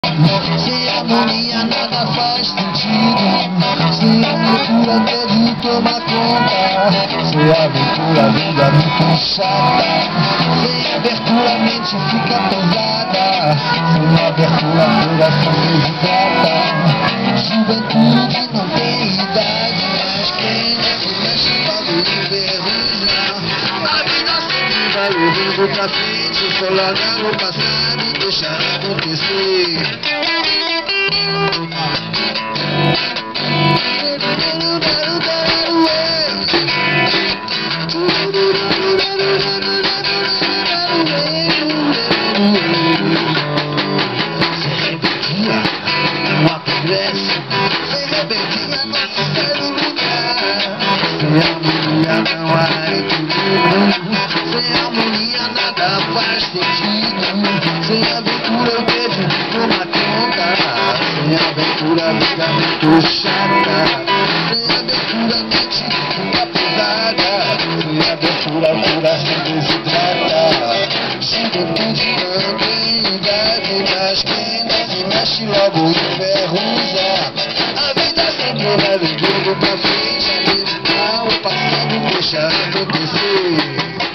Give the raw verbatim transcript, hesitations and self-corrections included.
Sem harmonia nada faz sentido. Sem aventura tudo toma conta. Sem aventura a vida é muito chata. Sem abertura a mente fica pesada. Sem abertura a coração desidrata. Juventude não tem idade, mas quem nasce mexe logo enferruja. A vida sempre vai olhando pra frente, só largar no passado e deixar acontecer. Não apodrece, sem rebeldia não se sai do lugar. Sem harmonia não há equilíbrio. Sem harmonia nada faz sentido. Sem aventura o beijo toma conta. Sem aventura a vida é muito chata. Sem aventura a mente fica pesada. Sem aventura o coração desidrata. Juventude não tem idade, mas quem nasce mexe logo enferruja. A vida sempre vai levando pra frente, a meditar o passado deixa acontecer.